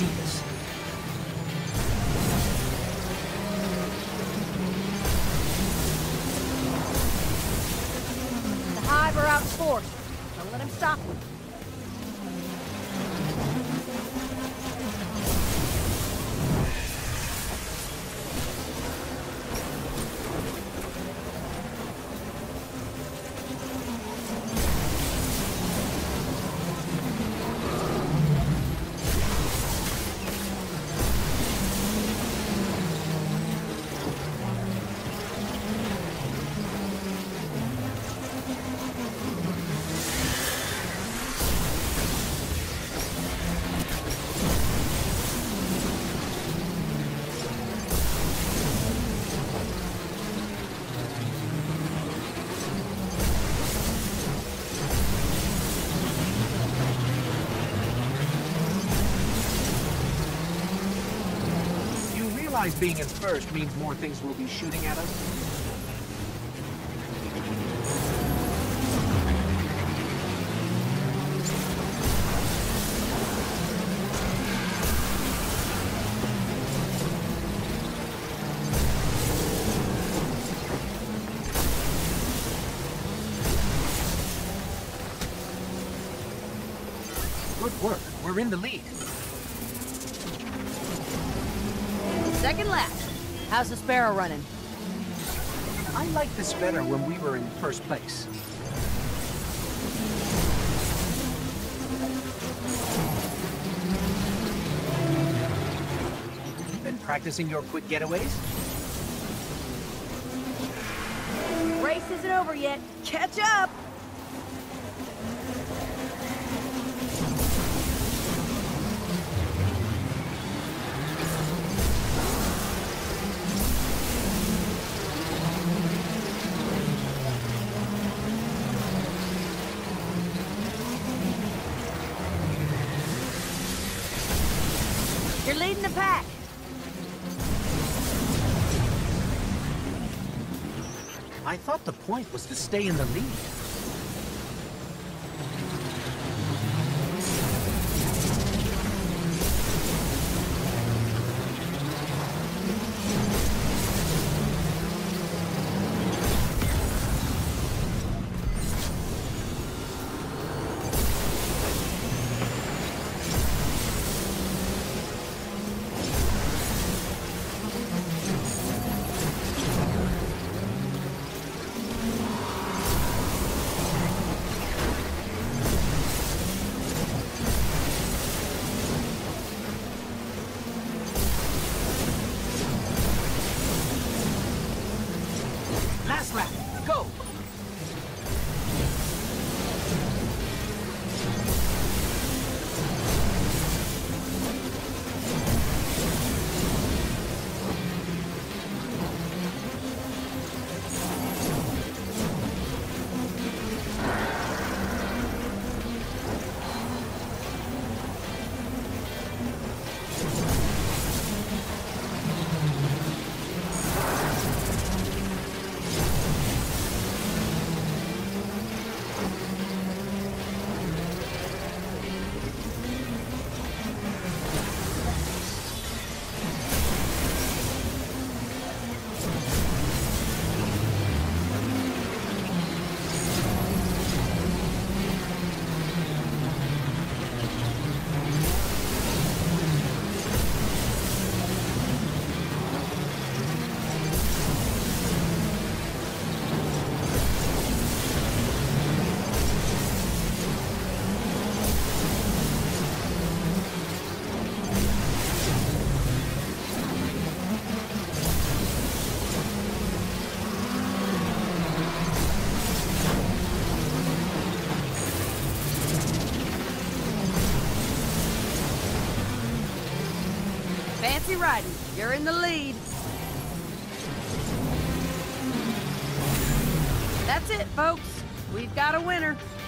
genius. The hive are outforced. Don't let him stop you. Being in first means more things will be shooting at us. Good work. We're in the lead. Second lap. How's the Sparrow running? I liked this better when we were in first place. Been practicing your quick getaways? Race isn't over yet. Catch up! You're leading the pack. I thought the point was to stay in the lead. Last lap, go! Fancy riding. You're in the lead. That's it, folks. We've got a winner.